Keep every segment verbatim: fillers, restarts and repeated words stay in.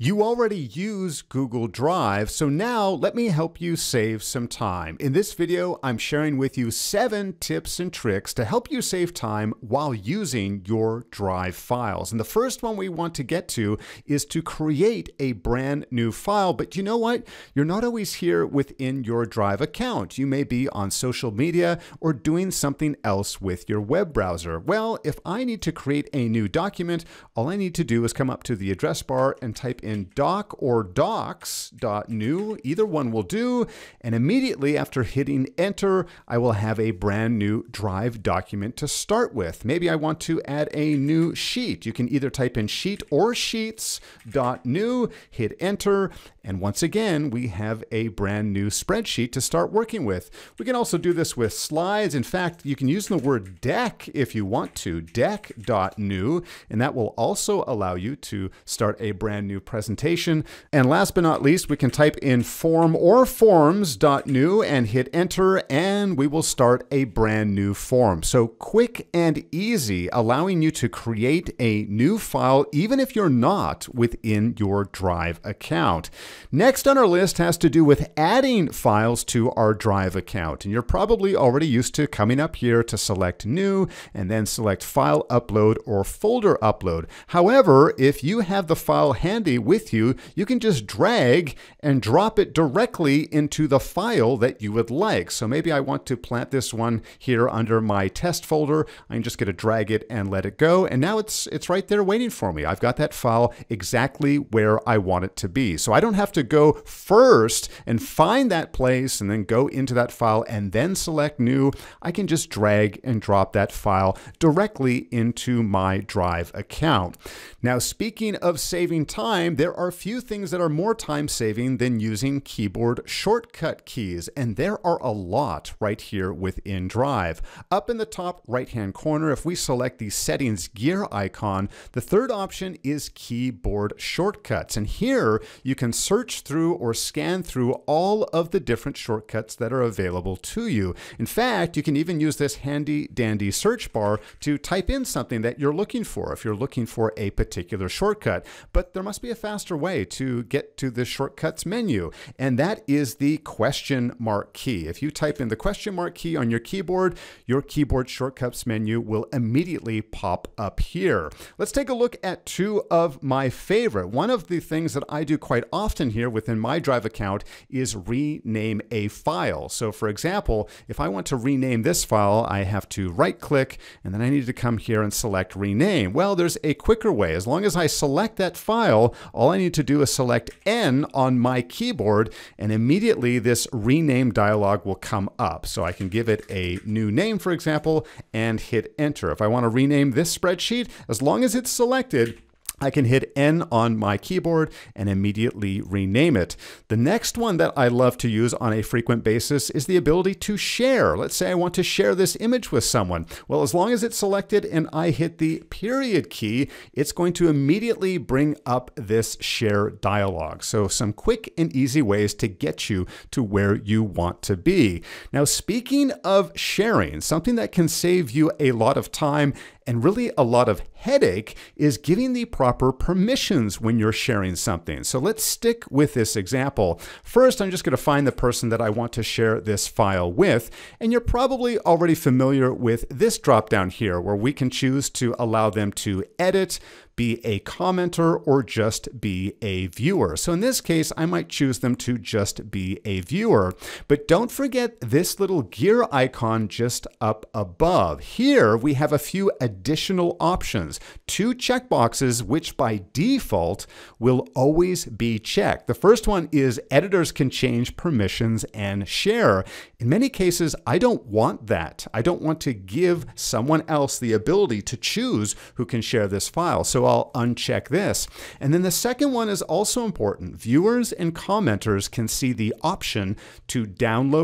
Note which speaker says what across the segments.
Speaker 1: You already use Google Drive, so now let me help you save some time. In this video, I'm sharing with you seven tips and tricks to help you save time while using your Drive files. And the first one we want to get to is to create a brand new file. But you know what? You're not always here within your Drive account. You may be on social media or doing something else with your web browser. Well, if I need to create a new document, all I need to do is come up to the address bar and type in in doc or docs.new, either one will do, and immediately after hitting enter, I will have a brand new Drive document to start with. Maybe I want to add a new sheet. You can either type in sheet or sheets.new, hit enter, and once again, we have a brand new spreadsheet to start working with. We can also do this with slides. In fact, you can use the word deck if you want to, deck.new, and that will also allow you to start a brand new presentation. Presentation. And last but not least, we can type in form or forms.new and hit enter, and we will start a brand new form. So quick and easy, allowing you to create a new file even if you're not within your Drive account. Next on our list has to do with adding files to our Drive account. And you're probably already used to coming up here to select new and then select file upload or folder upload. However, if you have the file handy with you, you can just drag and drop it directly into the file that you would like. So maybe I want to plant this one here under my test folder. I'm just going to drag it and let it go. And now it's, it's right there waiting for me. I've got that file exactly where I want it to be. So I don't have to go first and find that place and then go into that file and then select new. I can just drag and drop that file directly into my Drive account. Now, speaking of saving time, there are few things that are more time-saving than using keyboard shortcut keys, and there are a lot right here within Drive. Up in the top right-hand corner, if we select the settings gear icon, the third option is keyboard shortcuts, and here you can search through or scan through all of the different shortcuts that are available to you. In fact, you can even use this handy-dandy search bar to type in something that you're looking for if you're looking for a particular shortcut, but there must be a faster way to get to the shortcuts menu, and that is the question mark key. If you type in the question mark key on your keyboard, your keyboard shortcuts menu will immediately pop up here. Let's take a look at two of my favorite. One of the things that I do quite often here within my Drive account is rename a file. So for example, if I want to rename this file, I have to right click and then I need to come here and select rename. Well, there's a quicker way. As long as I select that file, all I need to do is select N on my keyboard and immediately this rename dialog will come up. So I can give it a new name, for example, and hit enter. If I want to rename this spreadsheet, as long as it's selected, I can hit N on my keyboard and immediately rename it. The next one that I love to use on a frequent basis is the ability to share. Let's say I want to share this image with someone. Well, as long as it's selected and I hit the period key, it's going to immediately bring up this share dialog. So some quick and easy ways to get you to where you want to be. Now, speaking of sharing, something that can save you a lot of time and really a lot of headache is giving the proper permissions when you're sharing something. So let's stick with this example. First, I'm just going to find the person that I want to share this file with. And you're probably already familiar with this drop down here where we can choose to allow them to edit, be a commenter, or just be a viewer. So in this case, I might choose them to just be a viewer. But don't forget this little gear icon just up above. Here we have a few additional options, two checkboxes which by default will always be checked. The first one is editors can change permissions and share. In many cases, I don't want that. I don't want to give someone else the ability to choose who can share this file. So I'll uncheck this. And then the second one is also important. Viewers and commenters can see the option to download,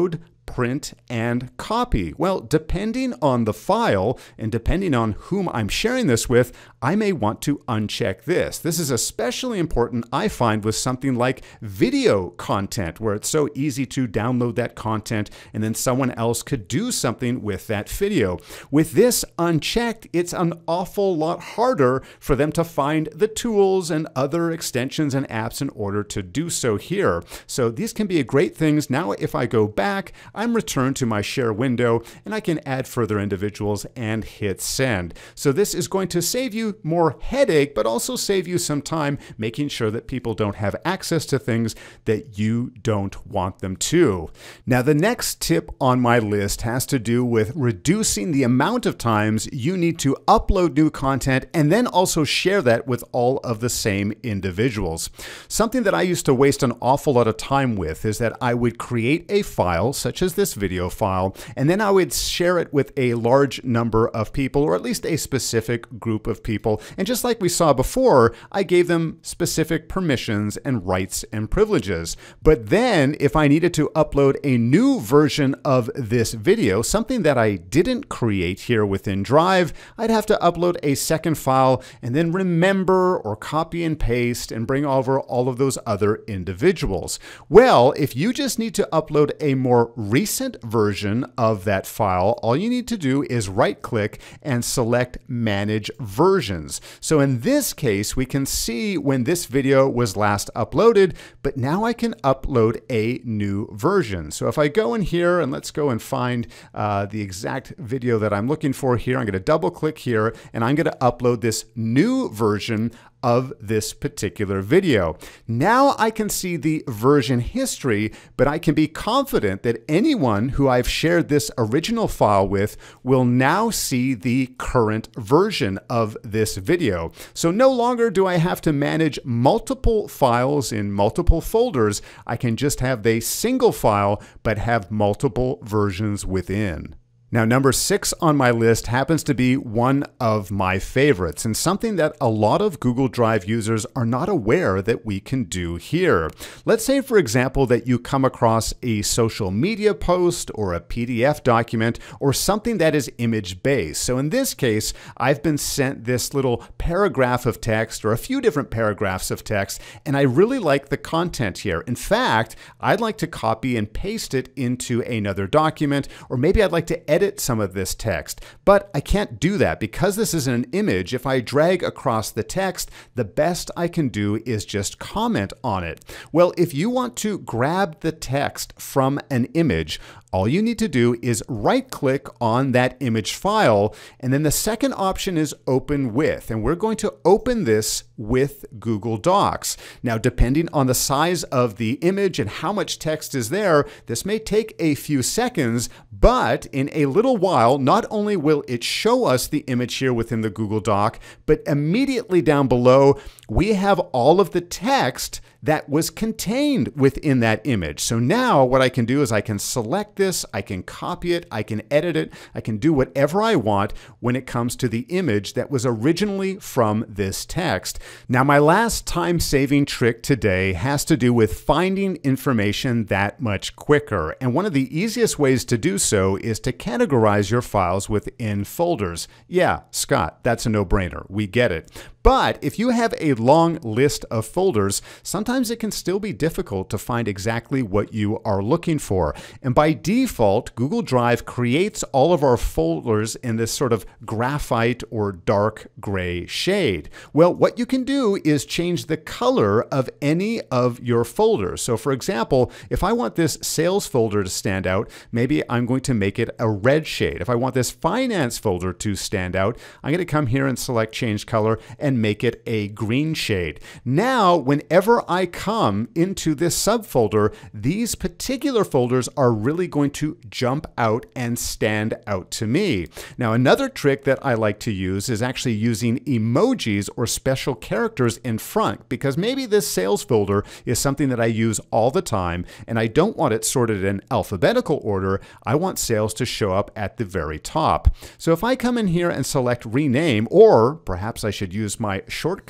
Speaker 1: print and copy. Well, depending on the file and depending on whom I'm sharing this with, I may want to uncheck this. This is especially important, I find, with something like video content, where it's so easy to download that content and then someone else could do something with that video. With this unchecked, it's an awful lot harder for them to find the tools and other extensions and apps in order to do so here. So these can be great things. Now, if I go back, I'm returned to my share window and I can add further individuals and hit send. So this is going to save you more headache, but also save you some time making sure that people don't have access to things that you don't want them to. Now, the next tip on my list has to do with reducing the amount of times you need to upload new content and then also share that with all of the same individuals. Something that I used to waste an awful lot of time with is that I would create a file, such as this video file, and then I would share it with a large number of people, or at least a specific group of people. And just like we saw before, I gave them specific permissions and rights and privileges. But then if I needed to upload a new version of this video, something that I didn't create here within Drive, I'd have to upload a second file and then remember or copy and paste and bring over all of those other individuals. Well, if you just need to upload a more recent version of that file, all you need to do is right-click and select Manage Versions. So in this case, we can see when this video was last uploaded, but now I can upload a new version. So if I go in here and let's go and find uh, the exact video that I'm looking for here, I'm going to double click here and I'm going to upload this new version of this particular video. Now I can see the version history, but I can be confident that anyone who I've shared this original file with will now see the current version of this video. So no longer do I have to manage multiple files in multiple folders. I can just have the single file, but have multiple versions within. Now, number six on my list happens to be one of my favorites and something that a lot of Google Drive users are not aware that we can do here. Let's say, for example, that you come across a social media post or a P D F document or something that is image-based. So in this case, I've been sent this little paragraph of text or a few different paragraphs of text, and I really like the content here. In fact, I'd like to copy and paste it into another document, or maybe I'd like to edit edit some of this text, but I can't do that because this is an image. If I drag across the text, the best I can do is just comment on it. Well, if you want to grab the text from an image, all you need to do is right-click on that image file, and then the second option is Open With, and we're going to open this with Google Docs. Now, depending on the size of the image and how much text is there, this may take a few seconds, but in a little while, not only will it show us the image here within the Google Doc, but immediately down below, we have all of the text that was contained within that image. So now what I can do is I can select this, I can copy it, I can edit it, I can do whatever I want when it comes to the image that was originally from this text. Now, my last time-saving trick today has to do with finding information that much quicker. And one of the easiest ways to do so is to categorize your files within folders. Yeah, Scott, that's a no-brainer. We get it. But if you have a long list of folders, sometimes it can still be difficult to find exactly what you are looking for. And by default, Google Drive creates all of our folders in this sort of graphite or dark gray shade. Well, what you can do is change the color of any of your folders. So for example, if I want this sales folder to stand out, maybe I'm going to make it a red shade. If I want this finance folder to stand out, I'm going to come here and select change color and make it a green shade. Now, whenever I come into this subfolder, these particular folders are really going to jump out and stand out to me. Now, another trick that I like to use is actually using emojis or special characters in front, because maybe this sales folder is something that I use all the time and I don't want it sorted in alphabetical order. I want sales to show up at the very top. So if I come in here and select rename, or perhaps I should use my shortcut key,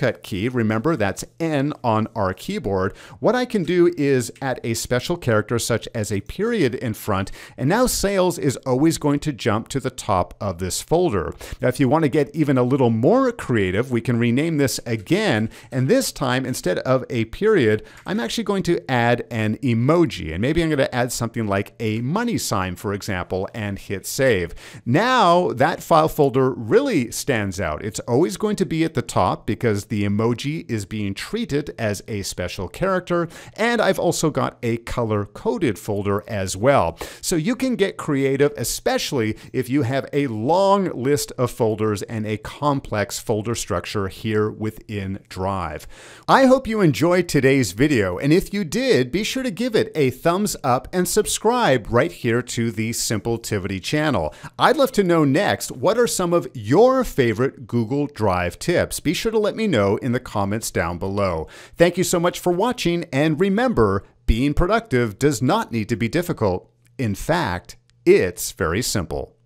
Speaker 1: key, remember that's N on our keyboard, what I can do is add a special character such as a period in front, and now sales is always going to jump to the top of this folder. Now, if you want to get even a little more creative, we can rename this again, and this time, instead of a period, I'm actually going to add an emoji, and maybe I'm going to add something like a money sign, for example, and hit save. Now, that file folder really stands out. It's always going to be at the top because the emoji is being treated as a special character, and I've also got a color-coded folder as well. So you can get creative, especially if you have a long list of folders and a complex folder structure here within Drive. I hope you enjoyed today's video, and if you did, be sure to give it a thumbs up and subscribe right here to the Simpletivity channel. I'd love to know next, what are some of your favorite Google Drive tips? Be sure to let me know in the comments down below. Thank you so much for watching, and remember, being productive does not need to be difficult. In fact, it's very simple.